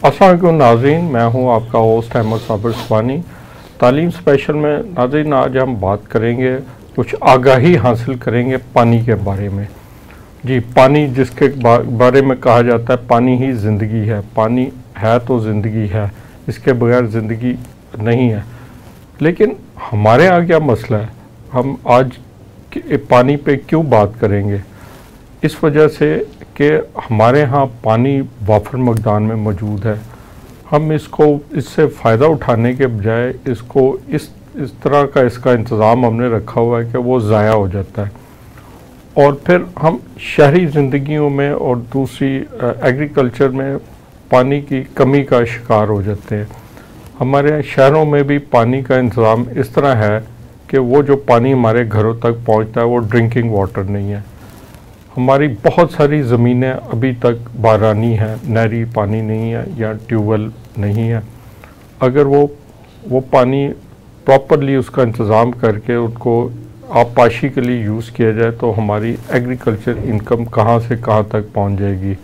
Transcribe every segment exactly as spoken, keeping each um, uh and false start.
अस्सलाम वालेकुम नाज़रीन, मैं हूं आपका होस्ट अहमद साबिर सुबानी। तालीम स्पेशल में नाज़रीन आज हम बात करेंगे, कुछ आगाही हासिल करेंगे पानी के बारे में। जी, पानी जिसके बारे में कहा जाता है पानी ही ज़िंदगी है। पानी है तो ज़िंदगी है, इसके बगैर ज़िंदगी नहीं है। लेकिन हमारे यहाँ क्या मसला है, हम आज पानी पे क्यों बात करेंगे? इस वजह से कि हमारे यहाँ पानी वाफर मकदार में मौजूद है। हम इसको इससे फ़ायदा उठाने के बजाय इसको इस इस तरह का इसका इंतज़ाम हमने रखा हुआ है कि वो ज़ाया हो जाता है, और फिर हम शहरी ज़िंदगियों में और दूसरी एग्रीकल्चर में पानी की कमी का शिकार हो जाते हैं। हमारे शहरों में भी पानी का इंतज़ाम इस तरह है कि वो जो पानी हमारे घरों तक पहुंचता है वो ड्रिंकिंग वाटर नहीं है। हमारी बहुत सारी ज़मीनें अभी तक बारानी हैं, नहरी पानी नहीं है या ट्यूबवेल नहीं है। अगर वो वो पानी प्रॉपरली उसका इंतज़ाम करके उनको आबपाशी के लिए यूज़ किया जाए तो हमारी एग्रीकल्चर इनकम कहाँ से कहाँ तक पहुँच जाएगी।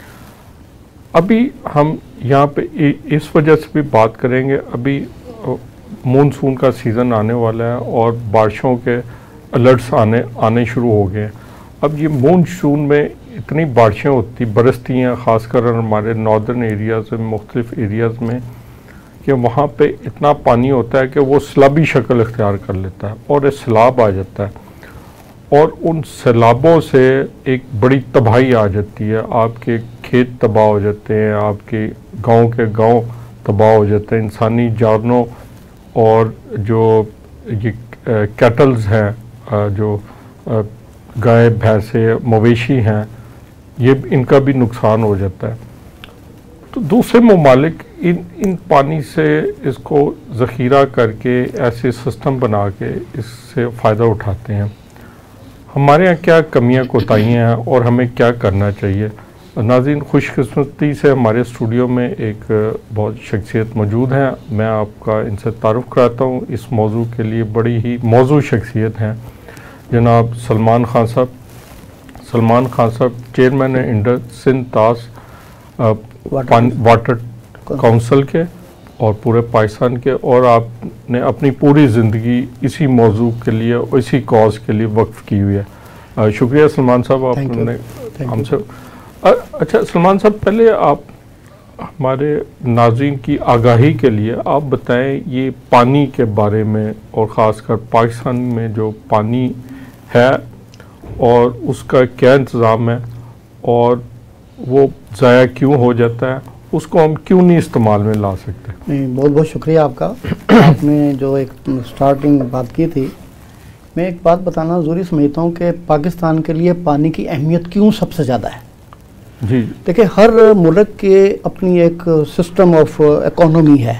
अभी हम यहाँ पे इस वजह से भी बात करेंगे, अभी मानसून का सीज़न आने वाला है और बारिशों के अलर्ट्स आने आने शुरू हो गए हैं। अब ये मानसून में इतनी बारिशें होती बरसती हैं, ख़ासकर हमारे नॉर्दर्न एरियाज़ में, मुख्तलिफ एरियाज़ में, कि वहाँ पे इतना पानी होता है कि वो सैलाबी शक्ल इख्तियार कर लेता है और एक सैलाब आ जाता है और उन सैलाबों से एक बड़ी तबाही आ जाती है। आपके खेत तबाह हो जाते हैं, आपके गांव के गांव तबाह हो जाते हैं, इंसानी जानों और जो ये कैटल्स हैं, जो गाय भैंसे मवेशी हैं, ये इनका भी नुकसान हो जाता है। तो दूसरे ममालिक इन इन पानी से इसको ज़ख़ीरा करके ऐसे सिस्टम बना के इससे फ़ायदा उठाते हैं। हमारे यहाँ क्या कमियाँ कोताहियाँ हैं और हमें क्या करना चाहिए? नाज़रीन, खुशकिस्मती से हमारे स्टूडियो में एक बहुत शख्सियत मौजूद हैं। मैं आपका इनसे तारुफ़ कराता हूँ। इस मौजू के लिए बड़ी ही मौजू शख्सियत हैं जनाब सलमान खान साहब। सलमान खान साहब चेयरमैन है इंडस सिंध तास वाटर काउंसिल के और पूरे पाकिस्तान के, और आपने अपनी पूरी ज़िंदगी इसी मौजू के लिए और इसी कॉज के लिए वक्फ की हुई है। शुक्रिया सलमान साहब, आपने हमसे। अच्छा सलमान साहब, पहले आप हमारे नाज़रीन की आगाही के लिए आप बताएं ये पानी के बारे में, और ख़ासकर पाकिस्तान में जो पानी है और उसका क्या इंतज़ाम है और वो ज़ाया क्यों हो जाता है, उसको हम क्यों नहीं इस्तेमाल में ला सकते? नहीं, बहुत बहुत शुक्रिया आपका। आपने जो एक स्टार्टिंग बात की थी, मैं एक बात बताना ज़रूरी समझता हूँ कि पाकिस्तान के लिए पानी की अहमियत क्यों सबसे ज़्यादा है। जी देखिए, हर मुल्क के अपनी एक सिस्टम ऑफ इकोनॉमी है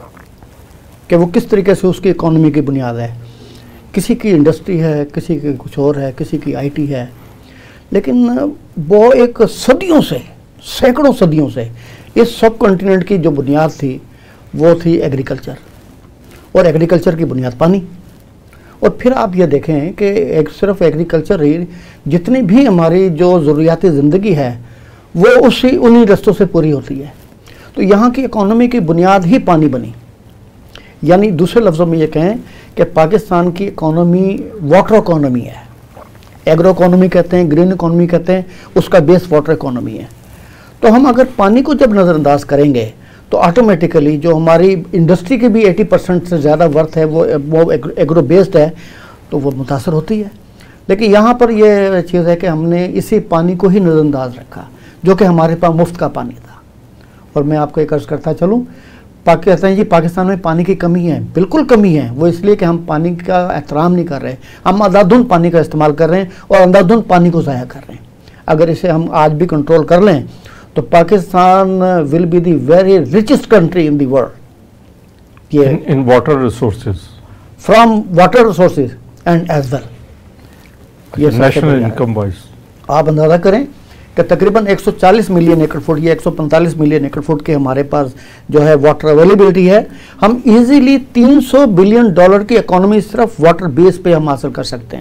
कि वो किस तरीके से उसकी इकोनॉमी की बुनियाद है। किसी की इंडस्ट्री है, किसी की कुछ और है, किसी की आईटी है, लेकिन वो एक सदियों से, सैकड़ों सदियों से इस सब कॉन्टिनेंट की जो बुनियाद थी वो थी एग्रीकल्चर, और एग्रीकल्चर की बुनियाद पानी। और फिर आप ये देखें कि एक सिर्फ एग्रीकल्चर ही, जितनी भी हमारी जो ज़रूरियात ज़िंदगी है वो उसी उन्हीं रस्तों से पूरी होती है। तो यहाँ की इकोनॉमी की बुनियाद ही पानी बनी। यानी दूसरे लफ्ज़ों में ये कहें कि पाकिस्तान की इकोनॉमी वाटर इकोनॉमी है। एग्रो इकोनॉमी कहते हैं, ग्रीन इकोनॉमी कहते हैं, उसका बेस वाटर इकोनॉमी है। तो हम अगर पानी को जब नज़रअंदाज करेंगे तो ऑटोमेटिकली जो हमारी इंडस्ट्री की भी अस्सी परसेंट से ज़्यादा वर्थ है वो वो एग्रो बेस्ड है, तो वो मुतासर होती है। लेकिन यहाँ पर ये चीज़ है कि हमने इसी पानी को ही नज़रअंदाज रखा जो कि हमारे पास मुफ्त का पानी था। और मैं आपको एक अर्ज़ करता चलूँ, पाकिस्तान जी पाकिस्तान में पानी की कमी है, बिल्कुल कमी है। वो इसलिए कि हम पानी का एहतराम नहीं कर रहे, हम अंधाधुंध पानी का इस्तेमाल कर रहे हैं और अंधाधुंध पानी को ज़ाया कर रहे हैं। अगर इसे हम आज भी कंट्रोल कर लें तो Pakistan will be the very richest country in the world ये in water resources, from water resources and as well ये नेशनल इनकम वाइज। आप अंदाज़ा करें कि तकरीबन एक सौ चालीस मिलियन एकड़ फुट या एक सौ पैंतालीस मिलियन एकड़ फुट के हमारे पास जो है वाटर अवेलेबिलिटी है। हम इजीली तीन सौ बिलियन डॉलर की इकोनॉमी सिर्फ वाटर बेस पे हम हासिल कर सकते हैं।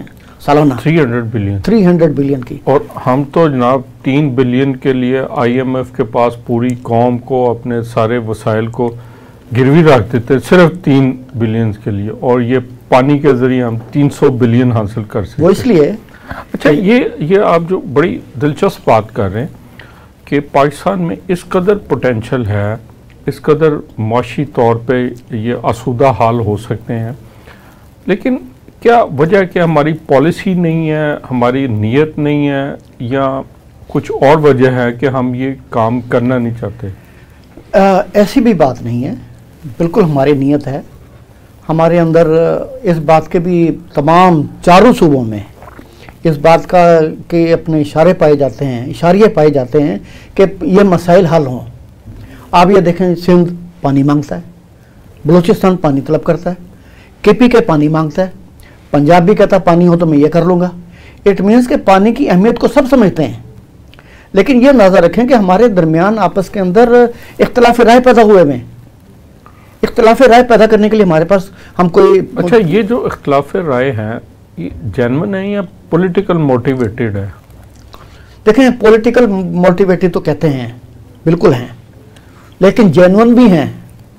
सालाना तीन सौ बिलियन तीन सौ बिलियन की। और हम तो जनाब तीन बिलियन के लिए आईएमएफ के पास पूरी कौम को, अपने सारे वसाइल को गिरवी रख देते सिर्फ तीन बिलियन के लिए, और ये पानी के जरिए हम तीन सौ बिलियन हासिल कर सकते। वो इसलिए अच्छा, ये ये आप जो बड़ी दिलचस्प बात कर रहे हैं कि पाकिस्तान में इस कदर पोटेंशियल है, इस कदर माशी तौर पे ये आसूदा हाल हो सकते हैं, लेकिन क्या वजह क्या, हमारी पॉलिसी नहीं है, हमारी नीयत नहीं है, या कुछ और वजह है कि हम ये काम करना नहीं चाहते? आ, ऐसी भी बात नहीं है, बिल्कुल हमारी नीयत है। हमारे अंदर इस बात के भी तमाम चारों सूबों में इस बात का के अपने इशारे पाए जाते हैं, इशारे पाए जाते हैं कि ये मसाइल हल हों। आप ये देखें, सिंध पानी मांगता है, बलूचिस्तान पानी तलब करता है, केपी के पानी मांगता है, पंजाब भी कहता पानी हो तो मैं ये कर लूँगा। इट मीन्स के पानी की अहमियत को सब समझते हैं, लेकिन ये नज़र रखें कि हमारे दरमियान आपस के अंदर इख्तलाफ राय पैदा हुए में, इख्तलाफ राय पैदा करने के लिए हमारे पास हम कोई। अच्छा, ये जो इख्तलाफ राय हैं ये जेन्युइन है या पॉलिटिकल मोटिवेटेड है? देखें, पॉलिटिकल मोटिवेटेड तो कहते हैं, बिल्कुल हैं, लेकिन जेन्युइन भी हैं।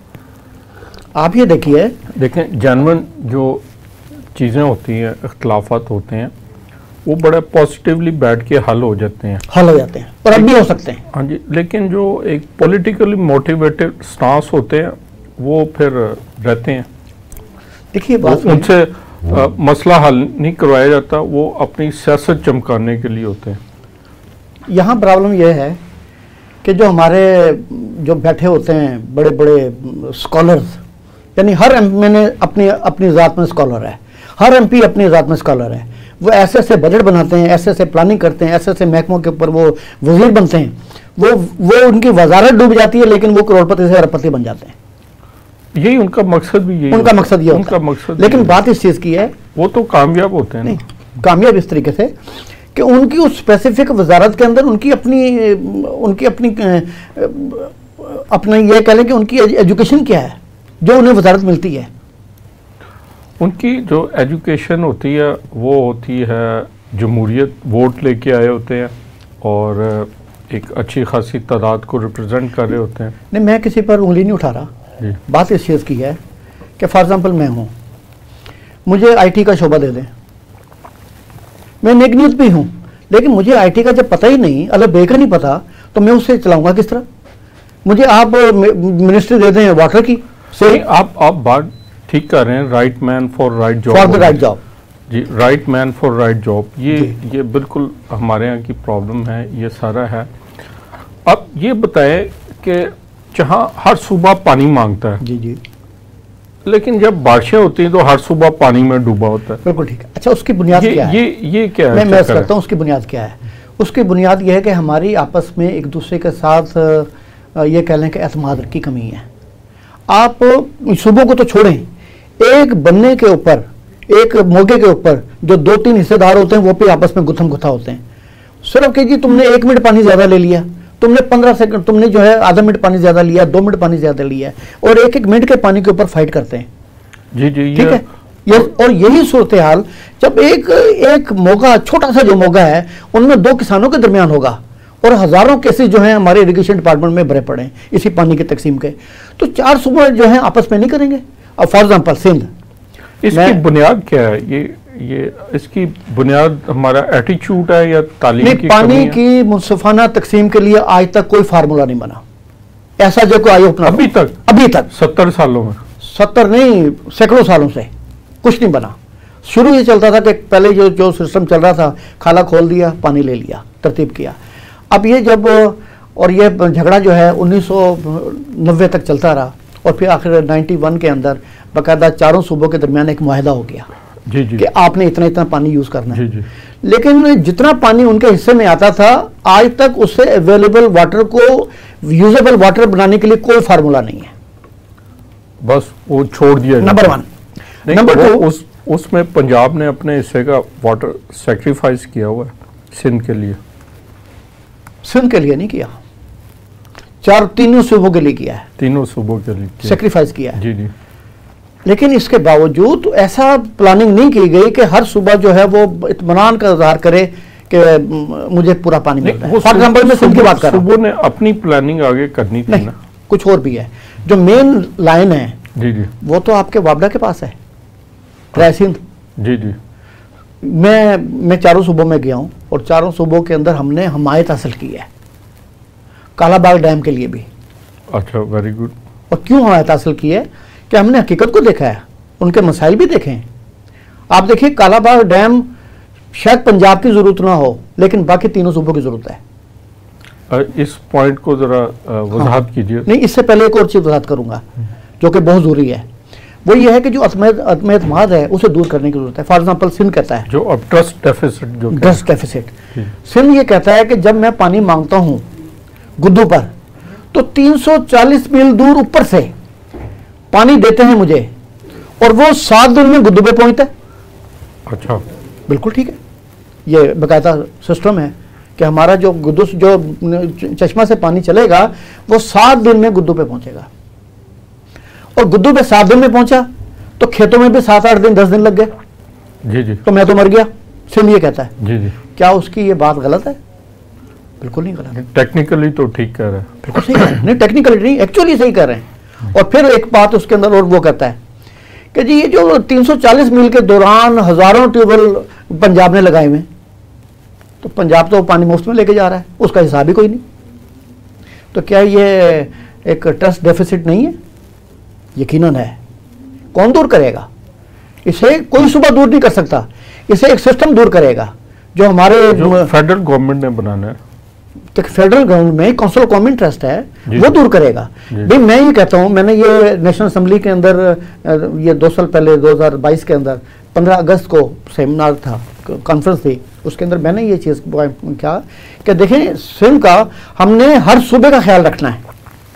आप ये देखिए, देखें जेन्युइन जो चीज़ें होती हैं, इख्तलाफात होते हैं, वो बड़ा पॉजिटिवली बैठ के हल हो जाते हैं, हल हो जाते हैं, और अब भी हो सकते हैं। हाँ जी, लेकिन जो एक पॉलिटिकली मोटिवेटेड स्टांस होते हैं वो फिर रहते हैं। देखिए, बात उनसे आ, मसला हल नहीं करवाया जाता, वो अपनी सियासत चमकाने के लिए होते हैं। यहाँ प्रॉब्लम यह है कि जो हमारे जो बैठे होते हैं बड़े बड़े स्कॉलर्स, यानी हर एम ने अपनी अपनी ज़ात में स्कॉलर है, हर एमपी अपनी ज़ात में स्कॉलर है, वो ऐसे ऐसे बजट बनाते हैं, ऐसे ऐसे प्लानिंग करते हैं, ऐसे ऐसे महकमों के ऊपर वो वजीर बनते हैं, वो वो उनकी वजारत डूब जाती है, लेकिन वो करोड़पति से अरबपति बन जाते हैं। यही उनका मकसद भी यही उनका मकसद ये उनका होता है। मकसद, लेकिन बात इस चीज़ की है, वो तो कामयाब होते हैं। नहीं, कामयाब इस तरीके से कि उनकी उस स्पेसिफिक वजारत के अंदर उनकी अपनी उनकी अपनी अपना ये कह लें कि उनकी एजुकेशन क्या है जो उन्हें वजारत मिलती है। उनकी जो एजुकेशन होती है वो होती है जमहूरियत, वोट लेके आए होते हैं और एक अच्छी खासी तादाद को रिप्रेजेंट कर रहे होते हैं। नहीं, मैं किसी पर उंगली नहीं उठा रहा, जी। बात इस चीज़ की है कि फॉर एग्जांपल मैं हूँ, मुझे आईटी का शोबा दे दें, मैं नेक नीयत भी हूँ, लेकिन मुझे आईटी का जब पता ही नहीं, अल्लाह बे का नहीं पता, तो मैं उससे चलाऊंगा किस तरह? मुझे आप मिनिस्ट्री दे दें वाटर की, सही, आप आप बात ठीक कर रहे हैं, right man for right job, for the right job, जी, right man for right job, ये ये बिल्कुल हमारे यहाँ की प्रॉब्लम है, ये सारा है। अब ये बताएं कि जहाँ हर सूबा पानी मांगता है, जी जी, लेकिन जब बारिशें होती हैं तो हर सूबा पानी में डूबा होता है। बिल्कुल ठीक है। अच्छा, उसकी बुनियाद ये, क्या है? ये ये क्या है? मैं मैं करता हूँ, उसकी बुनियाद क्या है? उसकी बुनियाद यह है कि हमारी आपस में एक दूसरे के साथ ये कह लें कि एतमाद की कमी है। आप सूबों को तो छोड़ें, एक बनने के ऊपर, एक मौके के ऊपर जो दो तीन हिस्सेदार होते हैं वो भी आपस में गुत्थम गुत्था होते हैं। सिर्फ कि जी तुमने एक मिनट पानी ज़्यादा ले लिया, तुमने पंद्रह सेकंड, तुमने जो है आधा मिनट पानी ज़्यादा लिया, दो मिनट पानी ज़्यादा लिया, और एक एक मिनट के पानी के ऊपर फाइट करते हैं। जी जी, ठीक है, ये और यही सूरत हाल जब एक एक मौका, छोटा सा जो मौका है उनमें दो किसानों के दरमियान होगा, और हजारों केसेस जो हैं हमारे इरिगेशन डिपार्टमेंट में भरे पड़े हैं इसी पानी की तकसीम के, तो चार सूबे जो हैं आपस में नहीं करेंगे। अब फॉर एग्जाम्पल सिंध, इसकी बुनियाद क्या है? ये ये इसकी बुनियाद हमारा एटीट्यूड है या तालीम की पानी कमी है? की मुनसिफाना तकसीम के लिए आज तक कोई फार्मूला नहीं बना, ऐसा जो कोई आयोग अभी तक अभी तक सत्तर सालों में, सत्तर नहीं सैकड़ों सालों से कुछ नहीं बना। शुरू ये चलता था कि पहले जो जो सिस्टम चल रहा था, खाला खोल दिया, पानी ले लिया, तरतीब किया। अब ये जब, और ये झगड़ा जो है उन्नीस सौ नब्बे तक चलता रहा, और फिर आखिर इक्यानवे के अंदर बाकायदा चारों सूबों के दरमियान एक मुआहदा हो गया जी जी, कि आपने इतना इतना पानी यूज़ करना है। जी जी। लेकिन जितना पानी उनके हिस्से में आता था, आज तक उससे अवेलेबल वाटर को यूजेबल वाटर बनाने के लिए कोई फार्मूला नहीं है, बस वो छोड़ दिया। Number one. नंबर टू, उस उसमें पंजाब ने अपने हिस्से का वाटर सेक्रीफाइस किया हुआ है सिंध के लिए। सिंध के लिए नहीं किया, चार तीनों सूबों के लिए किया है, तीनों सूबों के लिए सेक्रीफाइस किया है। जी जी। लेकिन इसके बावजूद ऐसा प्लानिंग नहीं की गई कि हर सुबह जो है वो इत्मीनान का इजहार करे कि मुझे पूरा पानी मिलता है। फॉर एग्जाम्पल मैं सिंध की बात कर रहा हूँ, सुबह ने अपनी प्लानिंग आगे करनी थी ना, कुछ और भी है। जो मेन लाइन है जी जी वो तो आपके वापडा के पास है, ट्राई सिंध। जी जी मैं मैं चारों सूबों में गया हूँ और चारों सूबों के अंदर हमने हमायत हासिल की है, कालाबाग डैम के लिए भी। अच्छा, वेरी गुड। और क्यों हमायत हासिल की है कि हमने हकीकत को देखा है, उनके मसाइल भी देखे हैं। आप देखिए कालाबाग डैम शायद पंजाब की जरूरत ना हो, लेकिन बाकी तीनों सूबों की जरूरत है। इस पॉइंट को जरा वजाहत हाँ, कीजिए। नहीं, इससे पहले एक और चीज वजाहत करूंगा जो कि बहुत जरूरी है। वो ये है कि जो अतमेतमाद है उसे दूर करने की जरूरत है। फॉर एग्जाम्पल सिंध कहता है, जो अब ट्रस्ट डेफिसिट, जो ट्रस्ट डेफिसिट, सिंध ये कहता है कि जब मैं पानी मांगता हूं गुद्दू पर तो तीन सौ चालीस मील दूर ऊपर से पानी देते हैं मुझे और वो सात दिन में गुद्दू पे पहुंचता है। अच्छा, बिल्कुल ठीक है, ये बाकायदा सिस्टम है कि हमारा जो गुद्दू जो चश्मा से पानी चलेगा वो सात दिन में गुद्दू पे पहुंचेगा। और गुद्दू पे सात दिन में पहुंचा तो खेतों में भी सात आठ दिन दस दिन लग गए। जी जी तो मैं तो मर गया, सिंध ये कहता है। जी जी क्या उसकी ये बात गलत है? बिल्कुल नहीं गलत। टेक्निकली तो ठीक कह रहे हैं। बिल्कुल सही कह रहे हैं, नहीं टेक्निकली नहीं, एक्चुअली सही कह रहे हैं। और फिर एक बात उसके अंदर और वो कहता है कि जी ये जो तीन सौ चालीस मील के दौरान हजारों ट्यूबवेल पंजाब ने लगाए हुए, तो पंजाब तो पानी मुफ्त में लेके जा रहा है, उसका हिसाब ही कोई नहीं। तो क्या ये एक ट्रस्ट डेफिसिट नहीं है? यकीनन है। कौन दूर करेगा इसे? कोई सुबह दूर नहीं कर सकता, इसे एक सिस्टम दूर करेगा जो हमारे जो फेडरल गवर्नमेंट ने बनाना है। फेडरल गवर्नमेंट में काउंसिल ऑफ कॉमन ट्रस्ट है, वो दूर करेगा। भाई मैं ये कहता हूं, मैंने ये नेशनल असेंबली के अंदर ये दो साल पहले दो हज़ार बाईस के अंदर पंद्रह अगस्त को सेमिनार था, कॉन्फ्रेंस थी, उसके अंदर मैंने ये चीज़ क्या कि देखें सिंध का हमने हर सूबे का ख्याल रखना है।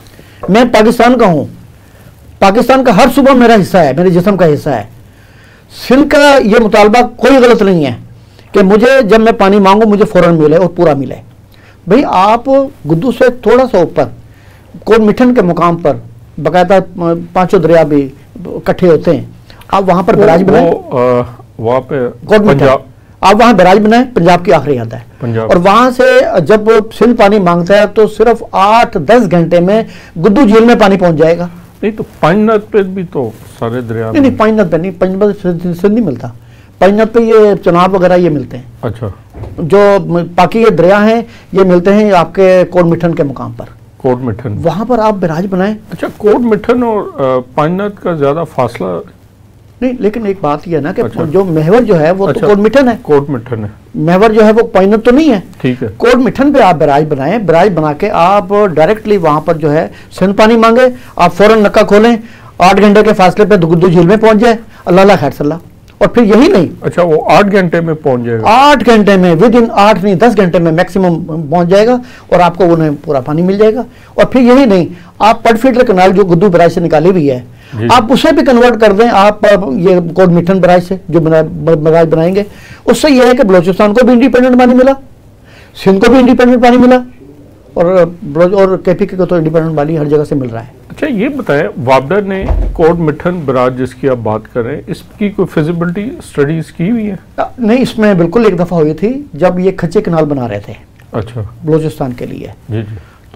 मैं पाकिस्तान का हूँ, पाकिस्तान का हर सूबा मेरा हिस्सा है, मेरे जिस्म का हिस्सा है। सिंध का ये मुतालबा कोई गलत नहीं है कि मुझे जब मैं पानी मांगू मुझे फौरन मिले और पूरा मिले। भाई आप गुद्दू से थोड़ा सा ऊपर कोट मिठन के मुकाम पर बाकायदा पांचों दरिया भी इकट्ठे होते हैं, आप वहां पर बैराज बनाए, वहां पे कोट मिठन आप वहां बैराज बनाए, पंजाब की आखिरी आता है। और वहां से जब सिंध पानी मांगता है तो सिर्फ आठ दस घंटे में गुद्दू झील में पानी पहुंच जाएगा। नहीं तो पानीनद पे भी तो सारे दरिया नहीं नहीं पानीनद पे नहीं, पंजाब सिंध नहीं मिलता, पानीनद पे ये चुनाव वगैरह ये मिलते हैं। अच्छा, जो बाकी ये दरिया हैं ये मिलते हैं आपके कोट मिठन के मुकाम पर, कोट मिठन, वहां पर आप बैराज बनाएं। अच्छा, कोट मिठन और पानीनद का ज्यादा फासला नहीं, लेकिन एक बात यह है ना कि अच्छा। जो महवर जो है वो अच्छा। तो कोट मिठन है, कोट मिठन है, महवर जो है वो पानीनद तो नहीं है। ठीक है, कोट मिठन पे आप बैराज बनाएं, बैराज बना के आप डायरेक्टली वहां पर जो है सिंध पानी मांगे, आप फौरन नक्का खोलें, आठ घंटे के फासले पे गुद्दू झील में पहुंच जाए, अल्लाह ला खैर सल्ला। और फिर यही नहीं, अच्छा वो आठ घंटे में पहुंच जाएगा, आठ घंटे में, विद इन आठ नहीं दस घंटे में मैक्सिमम पहुंच जाएगा और आपको उन्हें पूरा पानी मिल जाएगा। और फिर यही नहीं, आप पटफीडर कनाल जो गुद्दू बैराज से निकाली हुई है आप उसे भी कन्वर्ट कर दें, आप ये कोट मिठन बैराज से जो बैराज बनाएंगे, उससे यह है कि बलोचिस्तान को भी इंडिपेंडेंट पानी मिला, सिंध को भी इंडिपेंडेंट पानी मिला और और केपीके को तो इंडिपेंडेंट पानी हर जगह से मिल रहा है। अच्छा ये बताएं, वापडा ने कोट मिठन बैराज जिसकी आप बात कर रहे हैं, इसकी कोई फिजिबिलिटी स्टडीज की हुई है? नहीं, इसमें बिल्कुल एक दफ़ा हुई थी जब ये खच्चे कनाल बना रहे थे, अच्छा, बलोचिस्तान के लिए। जी जी, तो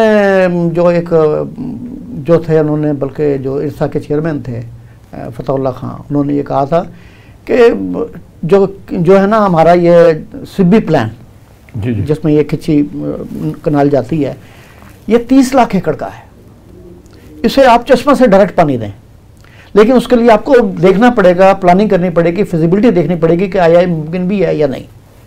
उसमें जो एक जो थे उन्होंने, बल्कि जो इरसा के चेयरमैन थे फतहुल्लाह खां, उन्होंने ये कहा था कि जो जो है ना हमारा ये सिब्बी प्लान जी जी, जिसमें ये खिच्ची कनाल जाती है, ये तीस लाख एकड़ का है, इसे आप चश्मा से डायरेक्ट पानी दें, लेकिन उसके लिए आपको देखना पड़ेगा, प्लानिंग करनी पड़ेगी, फिजिबिलिटी देखनी पड़ेगी कि आया मुमकिन भी है या नहीं।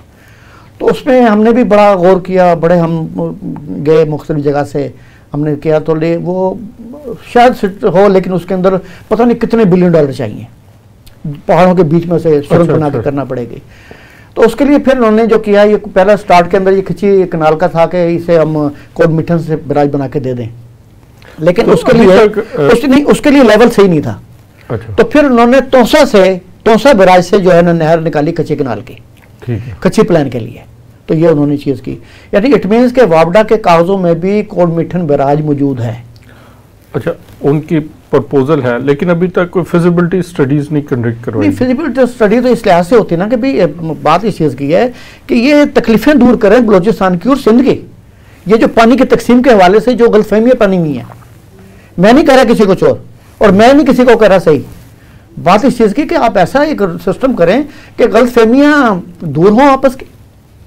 तो उसमें हमने भी बड़ा गौर किया, बड़े हम गए मुख्तलिफ जगह से हमने किया, तो ले वो शायद हो, लेकिन उसके अंदर पता नहीं कितने बिलियन डॉलर चाहिए, पहाड़ों के बीच में से सुरंग बना के करना पड़ेगी। तो उसके लिए फिर उन्होंने जो किया, ये पहला स्टार्ट के अंदर ये खिंची कनाल का था कि इसे हम कोट मिठन से बैराज बना के दे दें, लेकिन तो उसके लिए उस, नहीं उसके लिए लेवल सही नहीं था। अच्छा, तो फिर उन्होंने तोसा से तोसा बैराज से जो है ना नहर निकाली कच्ची कनाल की, ठीक है, कच्ची प्लान के लिए। तो ये उन्होंने चीज़ की, यानी इट मीन्स के वापडा के कागजों में भी कोट मिठन बैराज मौजूद है। अच्छा, उनकी प्रपोजल है, लेकिन अभी तक कोई फिजिबिलिटी स्टडीज नहीं कंडक्ट करवाई। नहीं, फिजिबिलिटी स्टडी तो इस लिहाज से होती है ना कि भाई बात इस चीज़ की है कि ये तकलीफें दूर करें बलूचिस्तान की और सिंध की। ये जो पानी की तकसीम के हवाले से जो गलतफहमियां पानी हुई है, मैं नहीं कह रहा किसी को चोर और मैं नहीं किसी को कह रहा सही। बात इस चीज़ की कि आप ऐसा एक सिस्टम करें कि गलतफहमियां दूर हों आपस की।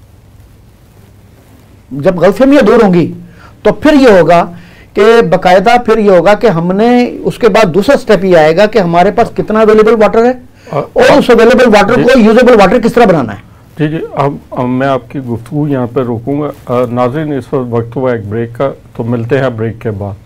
जब गलतफहमियां दूर होंगी तो फिर ये होगा कि बाकायदा फिर ये होगा कि हमने उसके बाद दूसरा स्टेप ये आएगा कि हमारे पास कितना अवेलेबल वाटर है और उस अवेलेबल वाटर को यूजेबल वाटर किस तरह बनाना है। जी जी, अब, अब मैं आपकी गुफ्तगू यहाँ पर रोकूंगा। नाज़रीन, इस वक्त वक्त हुआ एक ब्रेक का, तो मिलते हैं ब्रेक के बाद।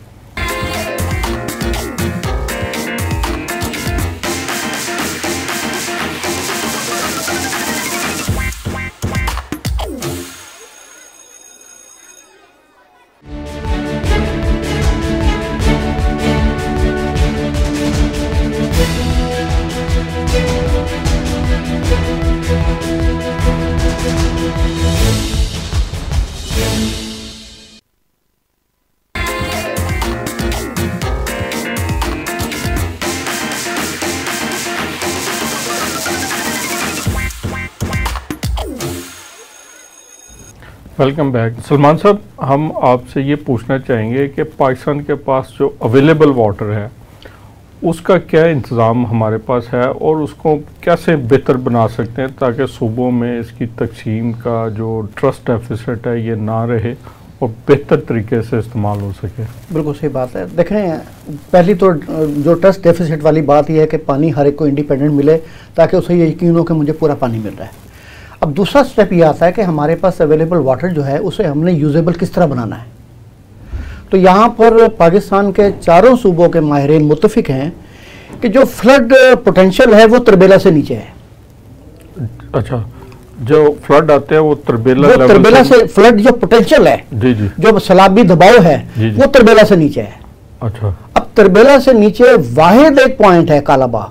Welcome back. सलमान साहब, हम आपसे ये पूछना चाहेंगे कि पाकिस्तान के पास जो अवेलेबल वाटर है उसका क्या इंतज़ाम हमारे पास है और उसको कैसे बेहतर बना सकते हैं ताकि सूबों में इसकी तकसीम का जो ट्रस्ट डेफिसिट है ये ना रहे और बेहतर तरीके से इस्तेमाल हो सके। बिल्कुल सही बात है। देखें, पहली तो जो ट्रस्ट डेफिसिट वाली बात यह है कि पानी हर एक को इंडिपेंडेंट मिले ताकि उसे ये यकीन हो कि मुझे पूरा पानी मिल रहा है। अब दूसरा स्टेप ये आता है कि हमारे पास अवेलेबल वाटर जो है उसे हमने यूजेबल किस तरह बनाना है। तो यहाँ पर पाकिस्तान के चारों सूबों के माहिरीन मुत्तफिक हैं कि जो फ्लड पोटेंशियल है वो तरबेला से नीचे है। अच्छा, जो फ्लड आते हैं वो तरबेला वो तरबेला से, से फ्लड जो पोटेंशियल है जी जी जो सैलाबी दबाव है जी जी। वो तरबेला से नीचे है। अच्छा, अब तरबेला से नीचे वाहिद एक पॉइंट है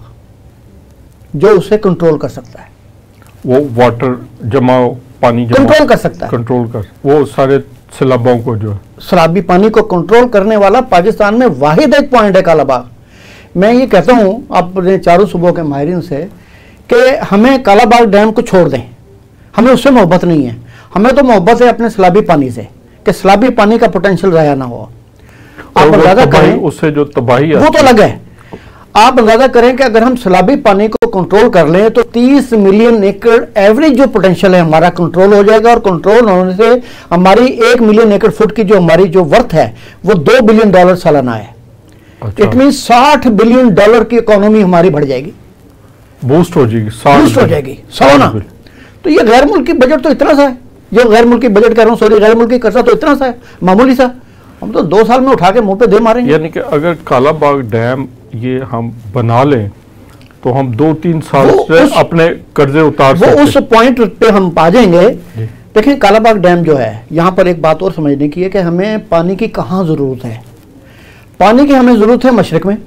कालाबाग जो उसे कंट्रोल कर सकता है। वो वाटर जमाओ पानी कंट्रोल कर सकता है, कंट्रोल कर वो सारे सैलाबों को, जो सैलाबी पानी को कंट्रोल करने वाला पाकिस्तान में वाहिद एक पॉइंट है कालाबाग। मैं ये कहता हूं अपने चारों सूबों के माहिरीन से कि हमें कालाबाग डैम को छोड़ दें, हमें उससे मोहब्बत नहीं है। हमें तो मोहब्बत है अपने सैलाबी पानी से कि सैलाबी पानी का पोटेंशियल ज़ाया ना हो। आप अंदाजा करें उससे जो तबाही वो तो अलग है। आप अंदाजा करें कि अगर हम सैलाबी पानी को कंट्रोल कर लें तो तीस मिलियन एकड़ एवरेज जो पोटेंशियल है हमारा कंट्रोल हो जाएगा और कंट्रोल होने से हमारी एक मिलियन एकड़ फुट की जो हमारी जो वर्थ है वो दो बिलियन डॉलर सालाना है। अच्छा। इट मीन साठ बिलियन डॉलर की इकोनॉमी हमारी बढ़ जाएगी, बूस्ट हो जाएगी, बूस्ट हो जाएगी सालाना। तो ये गैर मुल्की बजट तो इतना सा है, जो गैर मुल्की बजट कर रहा हूँ सॉरी गैर मुल्की कर्जा तो इतना सा है, मामूली सा। हम तो दो साल में उठा के मुंह पे दे मारेंगे। यानी कि अगर कालाबाग डैम ये हम बना लें तो हम दो तीन साल से अपने कर्जे उतार सकते हैं। वो उस पॉइंट पे हम आ जाएंगे। देखिए, कालाबाग डैम जो है, यहाँ पर एक बात और समझने की है कि हमें पानी की कहाँ ज़रूरत है। पानी की हमें ज़रूरत है मशरक़ में।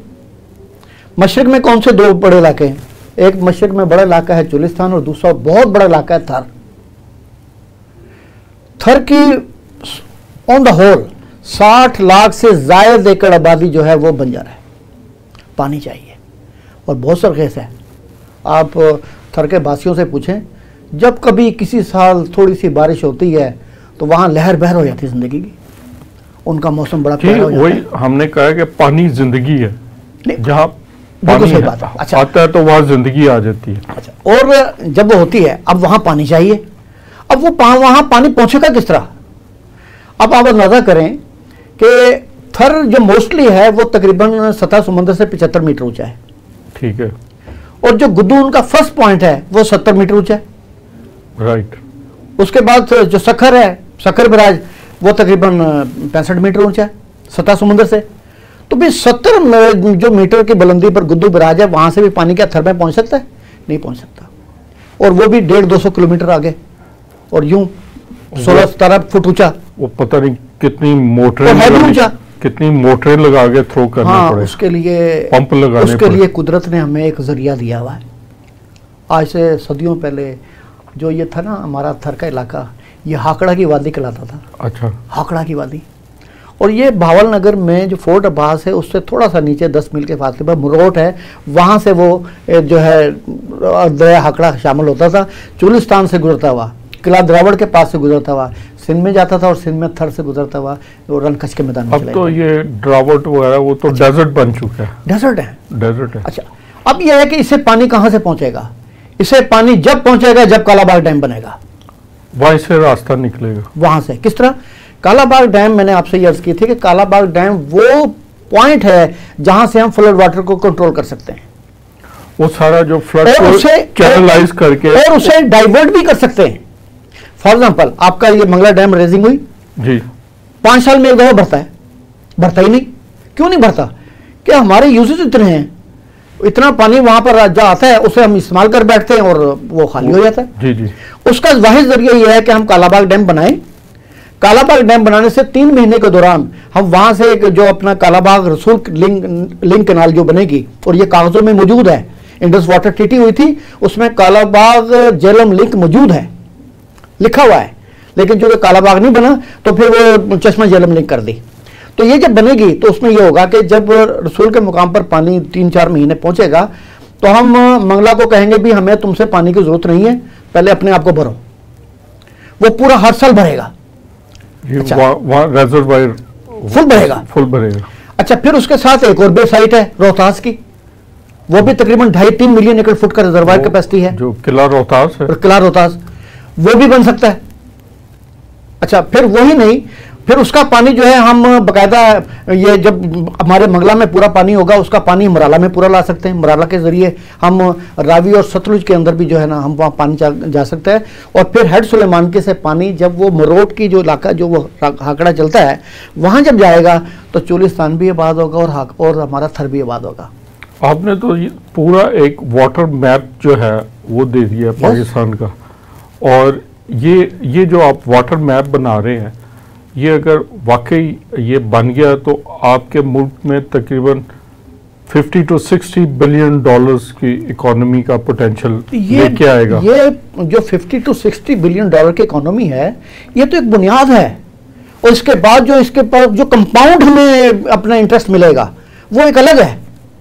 मशरक़ में कौन से दो बड़े इलाके हैं? एक मशरक़ में बड़ा इलाका है चुलिस्तान और दूसरा बहुत बड़ा इलाका है थर। थर की ऑन द होल साठ लाख से ज़ायद एकड़ आबादी जो है वो बंजर है, पानी चाहिए और बहुत सरखेज है। आप थर के वासियों से पूछें, जब कभी किसी साल थोड़ी सी बारिश होती है तो वहाँ लहर बहर हो जाती है ज़िंदगी की, उनका मौसम बड़ा प्यारा हो जाता है। वही हमने कहा कि पानी जिंदगी है, जहाँ बिल्कुल सही बात है। अच्छा, आता है तो वहाँ जिंदगी आ जाती है। अच्छा, और जब वो होती है अब वहाँ पानी चाहिए। अब वो पा, वहाँ पानी पहुँचेगा किस तरह? अब आप अंदाजा करें कि थर जो मोस्टली है वो तकरीबन सतह समुद्र से पिछहत्तर मीटर ऊंचा है, ठीक है, और जो गुद्दू उनका फर्स्ट पॉइंट है वो सत्तर मीटर ऊंचा है, राइट। उसके बाद जो सखर है, सखर बराज, वो तकरीबन पैंसठ मीटर ऊंचा है सतह समुद्र से। तो भी सत्तर जो मीटर की बुलंदी पर गुद्दू बराज है, वहां से भी पानी क्या थर में पहुंच सकता है? नहीं पहुंच सकता, और वो भी डेढ़ दो सौ किलोमीटर आगे, और यूं सोलह सतारह फुट ऊंचा। वो पता नहीं कितनी मोटरें कितनी मोटरें लगा के थ्रो करना हाँ, पड़े, उसके लिए पंप लगाने उसके लिए कुदरत ने हमें एक जरिया दिया हुआ है। आज से सदियों पहले जो ये था ना हमारा थर का इलाका, ये हाकड़ा की वादी कहलाता था। अच्छा, हाकड़ा की वादी, और ये भावल नगर में जो फोर्ट अब्बास है उससे थोड़ा सा नीचे दस मील के फासले पर मुरोट है, वहाँ से वो जो है दरिया हाकड़ा शामिल होता था, चुलिस्तान से गुजरता हुआ, किला द्रावड़ के पास से गुजरता हुआ सिंध में जाता था और सिंध में थर से गुजरता हुआ वो रनकच के मैदान में। अब तो ये ड्रावड़ वगैरह वो तो अच्छा। डेजर्ट बन चुका है। डेजर्ट है, डेजर्ट है। अच्छा, अब यह है कि इससे पानी कहाँ से पहुंचेगा? इसे पानी जब पहुंचेगा जब कालाबाग डैम बनेगा, वहीं से रास्ता निकलेगा। वहां से किस तरह? कालाबाग डैम, मैंने आपसे ये अर्ज की थी कि कालाबाग डैम वो पॉइंट है जहां से हम फ्लड वाटर को कंट्रोल कर सकते हैं, वो सारा जो फ्लड और को उसे चैनलाइज करके और उसे डाइवर्ट भी कर सकते हैं। फॉर एग्जाम्पल आपका ये मंगला डैम रेजिंग हुई, जी, पांच साल में एक दफा भरता है, भरता ही नहीं। क्यों नहीं भरता? क्या हमारे यूजेज इतने हैं, इतना पानी वहां पर जा आता है, उसे हम इस्तेमाल कर बैठते हैं और वो खाली हो जाता है। जी जी। उसका वाहिद जरिया यह है कि हम कालाबाग डैम बनाएं। कालाबाग डैम बनाने से तीन महीने के दौरान हम वहां से एक जो अपना कालाबाग रसूल लिंक लिंक कैनाल जो बनेगी, और ये कागजों में मौजूद है, इंडस वाटर ट्रीटी हुई थी उसमें कालाबाग जेलम लिंक मौजूद है, लिखा हुआ है, लेकिन जो कालाबाग नहीं बना तो फिर वो चश्मा जेलम लिंक कर दी। तो ये जब बनेगी तो उसमें ये होगा कि जब रसूल के मुकाम पर पानी तीन चार महीने पहुंचेगा तो हम मंगला को कहेंगे भी हमें तुमसे पानी की जरूरत नहीं है, पहले अपने आप को भरो। वो पूरा हर साल भरेगा। अच्छा, वहाँ रिजर्वायर फुल भरेगा, फुल भरेगा। अच्छा, फिर उसके साथ एक और बे साइट है रोहतास की, वो भी तकरीबन ढाई तीन मिलियन एकड़ फुट का रिजर्वायर कैपेसिटी है, जो किला रोहतास है, किला रोहतास, वो भी बन सकता है। अच्छा, फिर वही नहीं, फिर उसका पानी जो है हम बकायदा ये जब हमारे मंगला में पूरा पानी होगा उसका पानी मराला में पूरा ला सकते हैं। मराला के जरिए हम रावी और सतलुज के अंदर भी जो है ना हम वहाँ पानी जा, जा सकता है। और फिर हेड सुलेमान के से पानी जब वो मरोट की जो इलाका जो वो हाकड़ा चलता है वहाँ जब जाएगा तो चोलिस्तान भी आबाद होगा और हाक और हमारा थर भी आबाद होगा। आपने तो ये पूरा एक वाटर मैप जो है वो दे दिया है पाकिस्तान का, और ये ये जो आप वाटर मैप बना रहे हैं ये अगर वाकई ये बन गया तो आपके मुल्क में तकरीबन पचास टू साठ बिलियन डॉलर्स की इकोनॉमी का पोटेंशियल लेके आएगा। ये जो पचास टू साठ बिलियन डॉलर की इकोनॉमी है ये तो एक बुनियाद है, और इसके बाद जो इसके पर जो कंपाउंड हमें अपना इंटरेस्ट मिलेगा वो एक अलग है।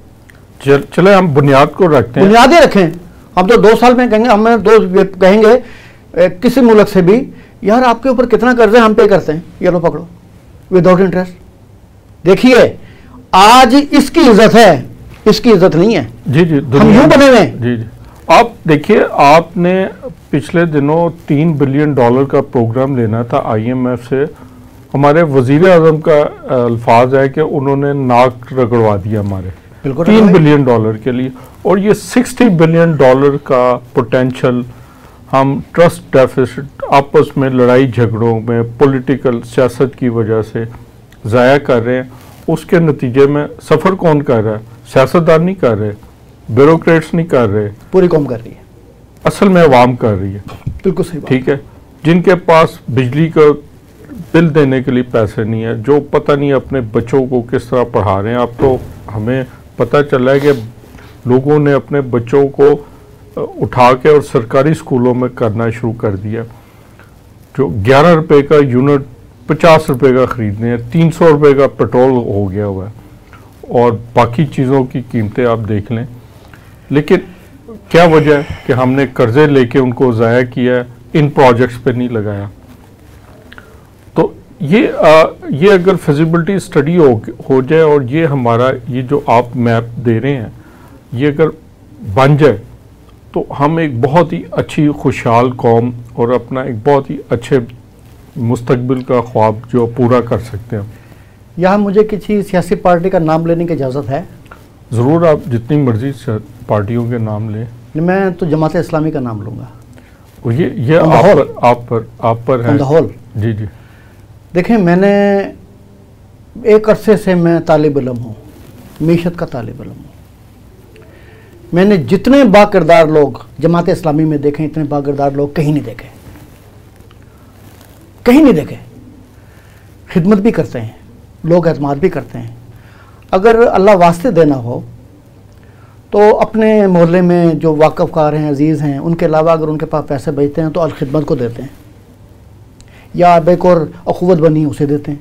चल, चले हम बुनियाद को रखते हैं, बुनियादें रखें। हम तो दो साल में कहेंगे, हमें दो कहेंगे ए, किसी मुल्क से भी यार आपके ऊपर कितना कर्ज है हम पे करते हैं, ये लो पकड़ो विदाउट इंटरेस्ट। देखिए आज इसकी इज्जत है, इसकी इज्जत नहीं है। जी जी, हम यूं बने हुए हैं। जी जी। आप देखिए, आपने पिछले दिनों तीन बिलियन डॉलर का प्रोग्राम लेना था आईएमएफ से। हमारे वजीर आजम का अल्फाज है कि उन्होंने नाक रगड़वा दिया हमारे तीन बिलियन डॉलर के लिए, और ये साठ बिलियन डॉलर का पोटेंशियल हम ट्रस्ट डेफिसिट आपस में लड़ाई झगड़ों में पॉलिटिकल सियासत की वजह से ज़ाया कर रहे हैं। उसके नतीजे में सफ़र कौन कर रहा है? सियासतदान नहीं कर रहे, ब्यूरोक्रेट्स नहीं कर रहे, पूरी कौम कर रही है, असल में अवाम कर रही है। बिल्कुल सही बात। ठीक है, जिनके पास बिजली का बिल देने के लिए पैसे नहीं है, जो पता नहीं अपने बच्चों को किस तरह पढ़ा रहे हैं। अब तो हमें पता चला है कि लोगों ने अपने बच्चों को उठा के और सरकारी स्कूलों में करना शुरू कर दिया। जो ग्यारह रुपए का यूनिट पचास रुपए का खरीदने हैं, तीन सौ रुपये का पेट्रोल हो गया हुआ है, और बाकी चीज़ों की कीमतें आप देख लें। लेकिन क्या वजह है कि हमने कर्जे लेके उनको ज़ाया किया, इन प्रोजेक्ट्स पे नहीं लगाया। तो ये आ, ये अगर फिजिबिलिटी स्टडी हो हो जाए और ये हमारा ये जो आप मैप दे रहे हैं ये अगर बन जाए तो हम एक बहुत ही अच्छी खुशहाल कौम और अपना एक बहुत ही अच्छे मुस्तकबिल का ख्वाब जो पूरा कर सकते हैं। यहाँ मुझे किसी सियासी पार्टी का नाम लेने की इजाज़त है? ज़रूर, आप जितनी मर्जी पार्टियों के नाम लें। मैं तो जमात इस्लामी का नाम लूँगा। ये ये आप पर, आप पर आप पर है। जी जी। देखें, मैंने एक अरसे से मैं तालिब इल्म हूँ, मीशत का तालिब इल्म हूँ। मैंने जितने बाकिरदार लोग जमात इस्लामी में देखे इतने बाकिरदार लोग कहीं नहीं देखे, कहीं नहीं देखे। खिदमत भी करते हैं, लोग एतमाद भी करते हैं। अगर अल्लाह वास्ते देना हो तो अपने मोहल्ले में जो वाकफ़कार हैं, अजीज़ हैं, उनके अलावा अगर उनके पास पैसे बचते हैं तो अल खिदमत को देते हैं, या अब एक और अखुवत बनी उसे देते हैं।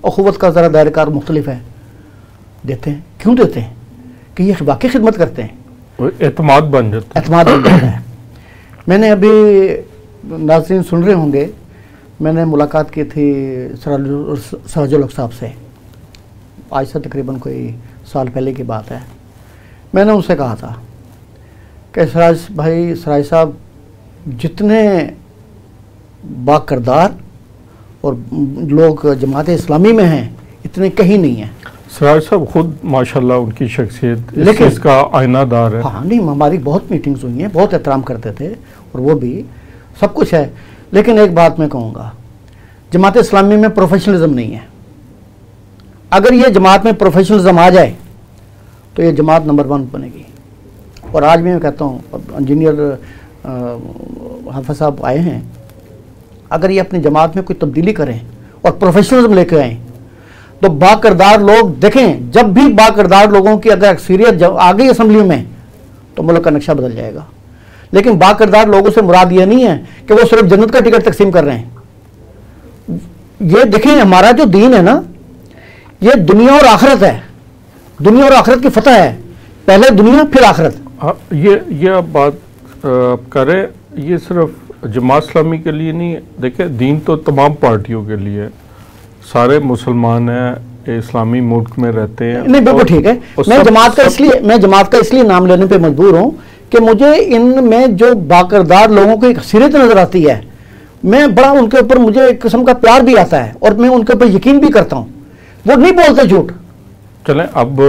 अखुवत का ज़रा दायरेकार मुख्तलिफ है, देते हैं। क्यों देते हैं? कि ये वाकई खिदमत करते हैं, एतमाद बन जाता है, एतमाद बन जाता है। मैंने अभी, नाज़रीन सुन रहे होंगे, मैंने मुलाकात की थी सराजुल हक साहब से, आज से तकरीबन कोई साल पहले की बात है। मैंने उनसे कहा था कि सराज भाई, सराज साहब, जितने बाकरदार और लोग जमात इस्लामी में हैं इतने कहीं नहीं हैं। सराज साहब खुद माशाल्लाह उनकी शख्सियत लेकिन इसका आईनादार है। हाँ, नहीं, हमारी बहुत मीटिंग्स हुई हैं, बहुत एहतराम करते थे और वो भी सब कुछ है। लेकिन एक बात मैं कहूँगा, जमात इस्लामी में प्रोफेशनलिज्म नहीं है। अगर ये जमात में प्रोफेशनलिज्म आ जाए तो ये जमात नंबर वन बनेगी। और आज भी मैं कहता हूँ, इंजीनियर हाफिज साहब आए हैं, अगर ये अपनी जमात में कोई तब्दीली करें और प्रोफेशनलिज्म लेकर आएँ तो बाकरदार लोग देखें, जब भी बाकरदार लोगों की अगर अक्सरियत आ गई असम्बली में तो मुल्क का नक्शा बदल जाएगा। लेकिन बाकरदार लोगों से मुराद ये नहीं है कि वो सिर्फ जन्नत का टिकट तकसीम कर रहे हैं। ये देखें, हमारा जो दीन है ना, ये दुनिया और आखिरत है, दुनिया और आखिरत की फतह है, पहले दुनिया फिर आखिरत। हाँ, ये ये आप बात आप करें, ये सिर्फ जमात इस्लामी के लिए नहीं है। देखें, दीन तो तमाम पार्टियों के लिए, सारे मुसलमान हैं, इस्लामी मुल्क में रहते हैं। नहीं, बिल्कुल ठीक है। मैं जमात का इसलिए मैं जमात का इसलिए नाम लेने पे मजबूर हूँ कि मुझे इनमें जो बाकरदार लोगों की अक्सरियत नजर आती है, मैं बड़ा उनके ऊपर, मुझे एक किस्म का प्यार भी आता है और मैं उनके ऊपर यकीन भी करता हूँ। वो नहीं बोलते झूठ। चलें, अब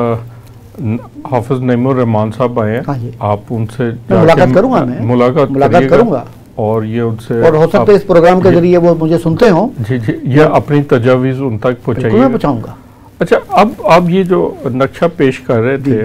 हाफिज नईमुर रहमान साहब आए हैं। हाँ जी, आप उनसे मुलाकात करूंगा, मैं मुलाकात मुलाकात करूंगा और ये उनसे, और हो सकता है इस प्रोग्राम के जरिए वो मुझे सुनते हो। जी जी, ये अपनी तजावीज़ उन तक पहुँचाइए। मैं पहुँचाऊंगा। अच्छा, अब आप ये जो नक्शा पेश कर रहे थे,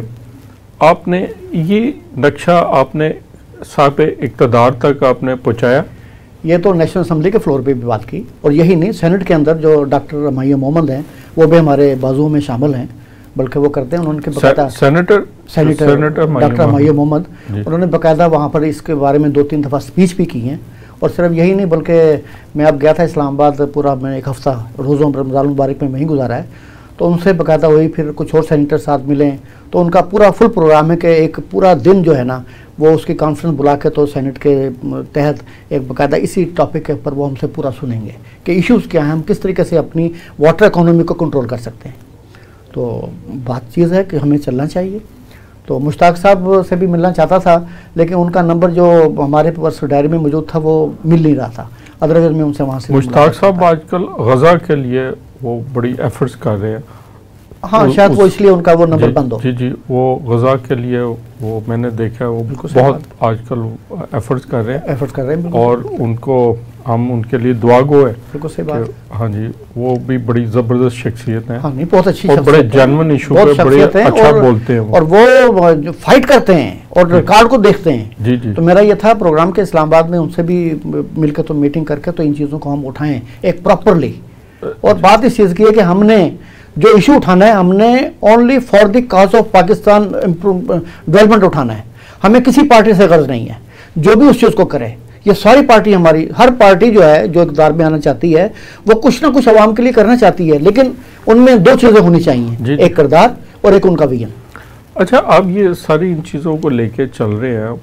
आपने ये नक्शा आपने साहब इक़्तिदार तक आपने पहुँचाया? ये तो नेशनल असम्बली के फ्लोर पे भी बात की, और यही नहीं, सेनेट के अंदर जो डॉक्टर माहिया मोहम्मद हैं वो भी हमारे बाजुओं में शामिल हैं, बल्कि वो करते हैं, उन्होंने बकायदा सेनेटर सेनेटर डॉक्टर माहिया मोहम्मद, उन्होंने बकायदा वहाँ पर इसके बारे में दो तीन दफ़ा स्पीच भी की हैं। और सिर्फ यही नहीं, बल्कि मैं अब गया था इस्लामाबाद, पूरा मैं एक हफ़्ता रोज़ों रमज़ान मुबारक में वहीं गुजारा है, तो उनसे बकायदा हुई, फिर कुछ और सेनेटर साथ मिले, तो उनका पूरा फुल प्रोग्राम है कि एक पूरा दिन जो है ना, वो उसकी कॉन्फ्रेंस बुला के, तो सेनेट के तहत एक बकायदा इसी टॉपिक के ऊपर वो हमसे पूरा सुनेंगे कि इश्यूज़ क्या हैं, हम किस तरीके से अपनी वाटर इकोनॉमी को कंट्रोल कर सकते हैं। तो बात चीज़ है कि हमें चलना चाहिए। तो मुश्ताक साहब से भी मिलना चाहता था, लेकिन उनका नंबर जो हमारे पास डायरी में मौजूद था वो मिल नहीं रहा था, अदरवाइज मैं उनसे वहाँ से। मुश्ताक साहब आजकल गज़ा के लिए वो बड़ी एफर्ट्स कर रहे हैं। हाँ, शायद वो इसलिए उनका वो नंबर बंद हो। जी जी, वो गज़ा के लिए वो मैंने देखा, वो बहुत आजकल एफर्ट्स कर रहे हैं एफर्ट्स कर रहे हैं और उनको हम उनके लिए दुआ गो है। बिल्कुल सही बात। हाँ जी, वो भी बड़ी ज़बरदस्त शख्सियत है। हाँ, नहीं, बहुत अच्छी और बड़े जेन्युइन इशू पे बड़े अच्छा बोलते हैं और वो फाइट करते हैं और रिकॉर्ड को देखते हैं। जी जी, तो मेरा ये था प्रोग्राम के इस्लामाबाद में उनसे भी मिलकर तो मीटिंग करके तो इन चीज़ों को हम उठाएं एक प्रॉपरली। और बात इस चीज़ की है कि हमने जो इशू उठाना है, हमने only for the cause of Pakistan development उठाना है। हमें किसी पार्टी से गर्ज नहीं है, जो भी उस चीज़ को करे। ये सारी पार्टी, हमारी हर पार्टी जो है जो इक़्तिदार में आना चाहती है, वो कुछ ना कुछ आवाम के लिए करना चाहती है, लेकिन उनमें दो चीज़ें होनी चाहिए, एक किरदार और एक उनका विजन। अच्छा, आप ये सारी इन चीज़ों को लेके चल रहे हैं,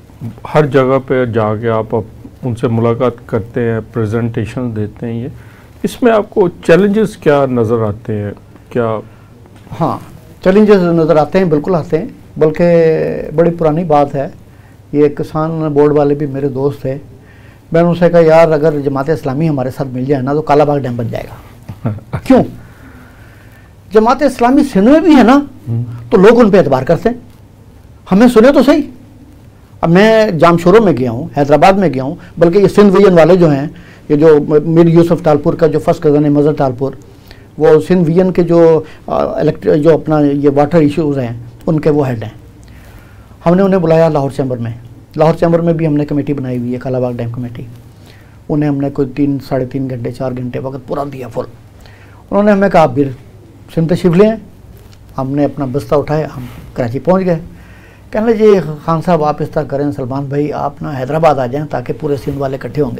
हर जगह पे जाके आप उनसे मुलाकात करते हैं, प्रेजेंटेशन देते हैं, ये इसमें आपको चैलेंजेस क्या नज़र आते हैं? क्या? हाँ, चैलेंजेस नज़र आते हैं, बिल्कुल आते हैं, बल्कि बड़ी पुरानी बात है। ये किसान बोर्ड वाले भी मेरे दोस्त थे, मैंने उनसे कहा यार अगर जमात इस्लामी हमारे साथ मिल जाए ना तो कालाबाग डैम बन जाएगा। क्यों? जमात इस्लामी सिंध में भी है ना, तो लोग उन पर एतबार करते हैं, हमें सुने तो सही। अब मैं जामशोरों में गया हूँ, हैदराबाद में गया हूँ, बल्कि ये सिंध विजन वाले जो हैं, ये जो मीर यूसुफ तालपुर का जो फर्स्ट कज़न है मज़र तालपुर, वो सिंध विजन के जो इलेक्ट्रिक जो अपना ये वाटर इश्यूज़ हैं उनके वो हेड हैं। हमने उन्हें बुलाया लाहौर चैम्बर में, लाहौर चैम्बर में भी हमने कमेटी बनाई हुई है, कालाबाग डैम कमेटी। उन्हें हमने कोई तीन साढ़े तीन घंटे चार घंटे वक्त पूरा दिया फुल। उन्होंने हमें कहा फिर सिंध तशरीफ लें। हमने अपना बस्ता उठाया, हम कराची पहुंच गए। कहने जी खान साहब आप इस तरह करें, सलमान भाई आप ना हैदराबाद आ जाएं ताकि पूरे सिंध वाले इकट्ठे होंगे।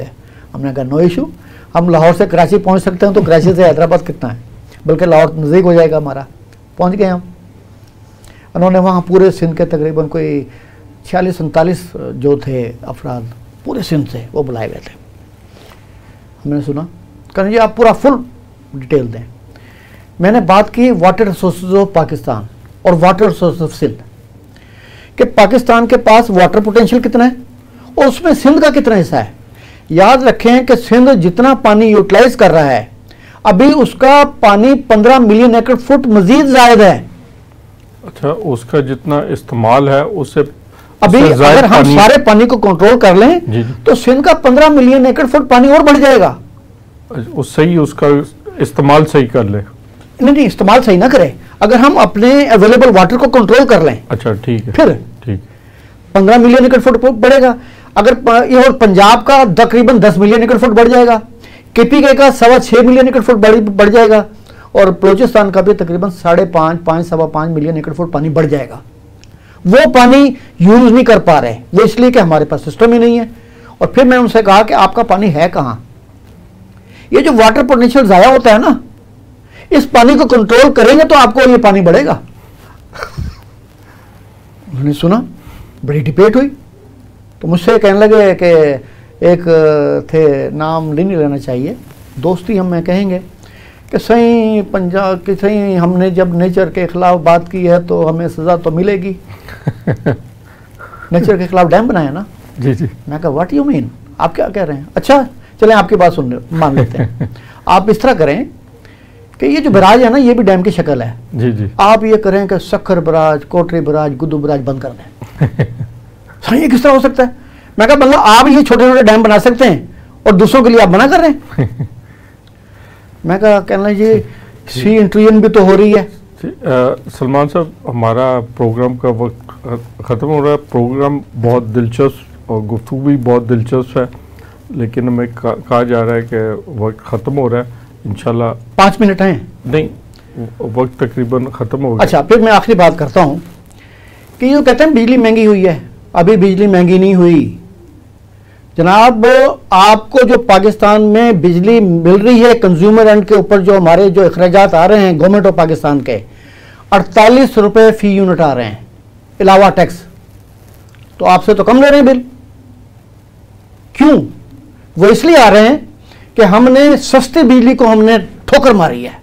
हमने कहा नो इशू, हम लाहौर से कराची पहुंच सकते हैं, तो कराची से हैदराबाद कितना है, बल्कि लाहौर नज़दीक हो जाएगा हमारा। पहुंच गए हम। उन्होंने वहाँ पूरे सिंध के तकरीबन कोई छियालीस उनतालीस जो थे अफराद पूरे सिंध से वो बुलाए गए थे। हमने सुना, कहने जी आप पूरा फुल डिटेल दें। मैंने बात की वाटर रिसोर्सेज ऑफ पाकिस्तान और वाटर रिसोर्स ऑफ सिंध, कि पाकिस्तान के पास वाटर पोटेंशियल कितना है और उसमें सिंध का कितना हिस्सा है। याद रखें कि सिंध जितना पानी यूटिलाइज कर रहा है, अभी उसका पानी पंद्रह मिलियन एकड़ फुट मजीद जायद है। अच्छा, उसका जितना इस्तेमाल है उससे अभी अगर हम पानी... सारे पानी को कंट्रोल कर लें जी जी। तो सिंध का पंद्रह मिलियन एकड़ फुट पानी और बढ़ जाएगा। उस सही उसका इस्तेमाल सही कर ले। नहीं नहीं, इस्तेमाल सही ना करें, अगर हम अपने अवेलेबल वाटर को कंट्रोल कर लें। अच्छा ठीक है, फिर ठीक पंद्रह मिलियन एकड़ फुट बढ़ेगा। अगर ये और पंजाब का तकरीबन दस मिलियन एकड़ फुट बढ़ जाएगा, केपीके का सवा छह मिलियन एकड़ फुट बढ़ जाएगा, और बलूचिस्तान का भी तकरीबन साढ़े पाँच पाँच सवा पाँच मिलियन एकड़ फुट पानी बढ़ जाएगा। वो पानी यूज नहीं कर पा रहे, वो इसलिए कि हमारे पास सिस्टम ही नहीं है। और फिर मैं उनसे कहा कि आपका पानी है कहाँ। ये जो वाटर पोटेंशियल जाया होता है ना, इस पानी को कंट्रोल करेंगे तो आपको ये पानी बढ़ेगा। उन्होंने सुना, बड़ी डिबेट हुई, तो मुझसे कहने लगे कि एक थे, नाम नहीं लेना चाहिए, दोस्ती हम में कहेंगे कि सही पंजाब की सही हमने जब नेचर के खिलाफ बात की है तो हमें सज़ा तो मिलेगी। नेचर के खिलाफ डैम बनाया ना। जी जी। मैं कहा व्हाट यू मीन, आप क्या कह रहे हैं। अच्छा चलें आपकी बात सुन मान लेते हैं। आप इस तरह करें कि ये जो बराज है ना, ये भी डैम की शक्ल है। जी जी। आप ये करें कि Sukkur barrage, Kotri barrage, Guddu barrage बंद कर दें। सही, ये किस तरह हो सकता है। मैं कहा मतलब आप ये छोटे छोटे डैम बना सकते हैं और दूसरों के लिए आप मना कर रहे हैं। मैं कहा कहना जी सी इंट्रूजन भी तो हो रही है। सलमान साहब, हमारा प्रोग्राम का वक्त ख़त्म हो रहा है। प्रोग्राम बहुत दिलचस्प और गुफ्तगू भी बहुत दिलचस्प है, लेकिन हमें कहा जा रहा है कि वक्त ख़त्म हो रहा है। इंशाल्लाह पाँच मिनट हैं। नहीं, वक्त तकरीबन ख़त्म हो गया। अच्छा, फिर मैं आखिरी बात करता हूँ कि ये कहते हैं बिजली महंगी हुई है। अभी बिजली महंगी नहीं हुई जनाब। आपको जो पाकिस्तान में बिजली मिल रही है कंज्यूमर एंड के ऊपर, जो हमारे जो अखराजात आ रहे हैं गवर्नमेंट ऑफ पाकिस्तान के, अड़तालीस रुपए फी यूनिट आ रहे हैं अलावा टैक्स। तो आपसे तो कम ले रहे हैं बिल। क्यों? वो इसलिए आ रहे हैं कि हमने सस्ती बिजली को हमने ठोकर मारी है।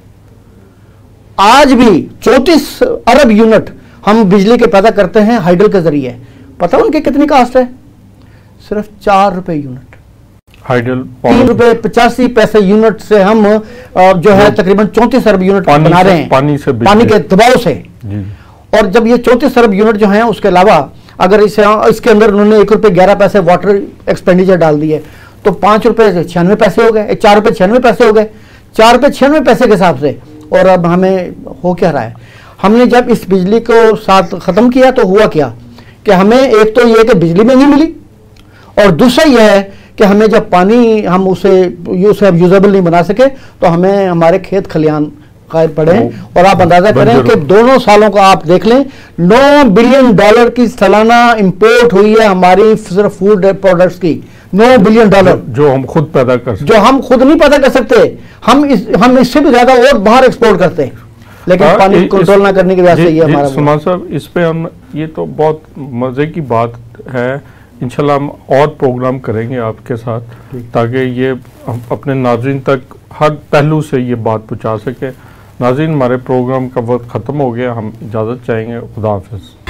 आज भी चौंतीस अरब यूनिट हम बिजली के पैदा करते हैं हाइडल के जरिए। पता उनकी कितनी कास्ट है? सिर्फ चार रुपए यूनिट। हाइडल तीन रुपए पचासी पैसे यूनिट से हम जो है तकरीबन चौंतीस अरब यूनिट बना रहे हैं पानी से, पानी के दबाव से जी। और जब ये चौंतीस अरब यूनिट जो हैं, उसके अलावा अगर इसे इसके अंदर उन्होंने एक रुपये ग्यारह पैसे वाटर एक्सपेंडिचर डाल दिए, तो पाँच रुपये छियानवे पैसे हो गए, चार रुपये छियानवे पैसे हो गए, चार रुपये छियानवे पैसे के हिसाब से। और अब हमें हो क्या रहा है, हमने जब इस बिजली को साथ ख़त्म किया तो हुआ क्या कि हमें एक तो ये कि बिजली में नहीं मिली, और दूसरा यह है कि हमें जब पानी हम उसे उसे अब यूजेबल नहीं बना सके तो हमें हमारे खेत खलियान कायम पड़े। और आप अंदाजा करें कि दोनों सालों का आप देख लें, नौ बिलियन डॉलर की सालाना इंपोर्ट हुई है हमारी सिर्फ फूड प्रोडक्ट्स की। नौ बिलियन डॉलर जो हम खुद पैदा कर सकते, जो हम खुद नहीं पैदा कर सकते, हम इस हम इससे भी ज्यादा और बाहर एक्सपोर्ट करते हैं, लेकिन आ, पानी कंट्रोल ना करने की वजह से ये हमारा। सलमान साहब, इस पे हम ये तो बहुत मजे की बात है। इंशाल्लाह हम और प्रोग्राम करेंगे आपके साथ, ताकि ये हम अपने नाज़रीन तक हर पहलू से ये बात पहुंचा सके। नाज़रीन, हमारे प्रोग्राम का वक्त ख़त्म हो गया, हम इजाज़त चाहेंगे। खुदा हाफ़िज़।